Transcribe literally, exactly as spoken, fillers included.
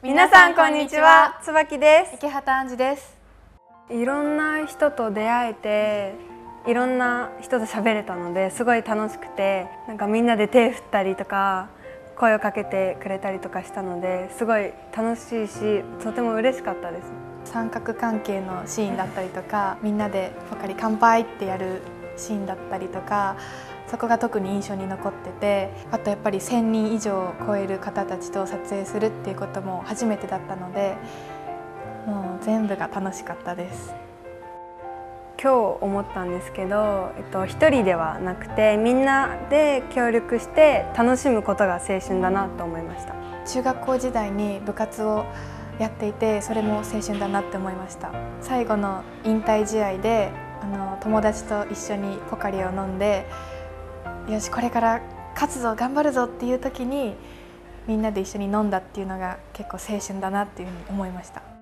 皆さんこんにちは、椿です。 池畑杏珠です。 いろんな人と出会えて、いろんな人と喋れたのですごい楽しくて、なんかみんなで手振ったりとか声をかけてくれたりとかしたのですごい楽しいし、とても嬉しかったです。 三角関係のシーンだったりとか、みんなでポカリ乾杯ってやるシーンだったりとか、そこが特に印象に残ってて、あとやっぱりせんにん以上を超える方たちと撮影するっていうことも初めてだったので、もう全部が楽しかったです。 今日思ったんですけど、えっと、一人ではなくてみんなで協力して楽しむことが青春だなと思いました。 中学校時代に部活をやっていて、それも青春だなって思いました。最後の引退試合であの友達と一緒にポカリを飲んで、よしこれから勝つぞ頑張るぞっていう時にみんなで一緒に飲んだっていうのが結構青春だなっていうふうに思いました。